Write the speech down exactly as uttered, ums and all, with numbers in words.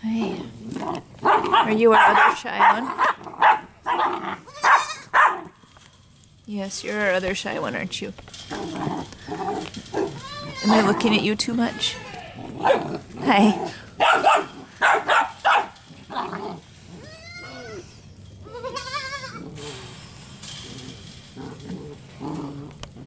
Hi. Are you our other shy one? Yes, you're our other shy one, aren't you? Am I looking at you too much? Hi.